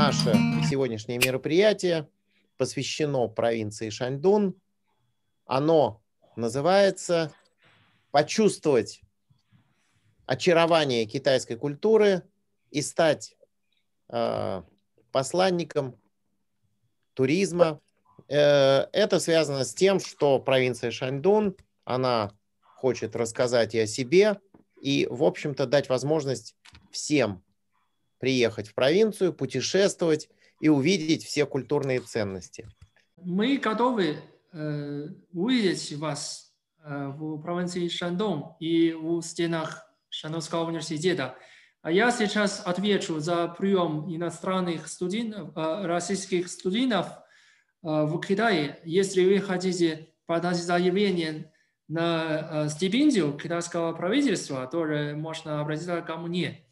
наше сегодняшнее мероприятие посвящено провинции Шаньдун. Оно называется «Почувствовать очарование китайской культуры и стать посланником туризма». Это связано с тем, что провинция Шаньдун, она хочет рассказать и о себе, и, в общем-то, дать возможность всем приехать в провинцию, путешествовать и увидеть все культурные ценности. Мы готовы увидеть вас в провинции Шандун и в стенах Шандунского университета. А я сейчас отвечу за прием иностранных студентов, российских студентов в Китае. Если вы хотите подать заявление на стипендию китайского правительства, то можно обратиться ко мне.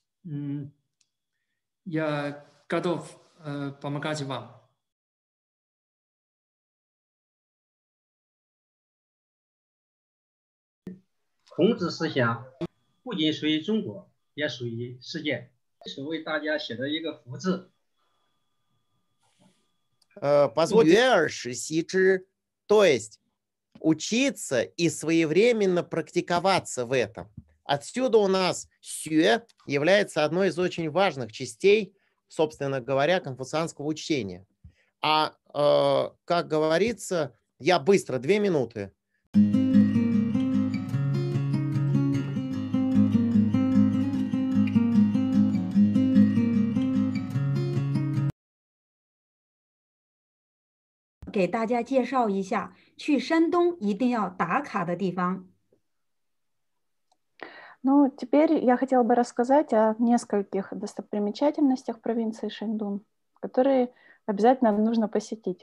Я готов помогать вам. 孔子思想不仅属于中国，也属于世界。这是为大家写的一个福字。 Позвольте之, то есть учиться и своевременно практиковаться в этом. Отсюда у нас сюэ является одной из очень важных частей, собственно говоря, конфуцианского учения. А, как говорится, я быстро, 2 минуты. «给大家介绍一下去山东一定要打卡的地方。 Ну, теперь я хотела бы рассказать о нескольких достопримечательностях провинции Шаньдун, которые обязательно нужно посетить.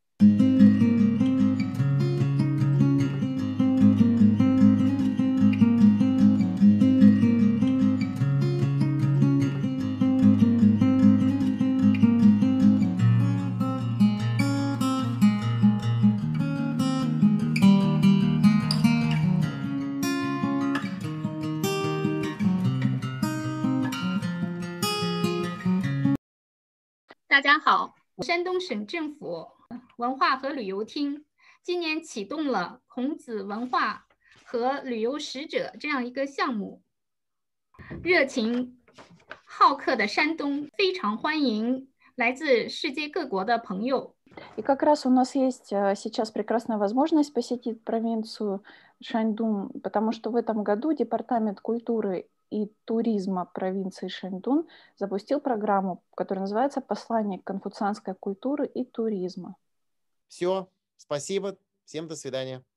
大家好，山东省政府文化和旅游厅今年启动了孔子文化和旅游使者这样一个项目，热情好客的山东非常欢迎来自世界各国的朋友。 И как раз у нас есть сейчас прекрасная возможность посетить провинцию Шаньдун, потому что в этом году Департамент культуры и туризма провинции Шаньдун запустил программу, которая называется «Посланник конфуцианской культуры и туризма». Все, спасибо, всем до свидания.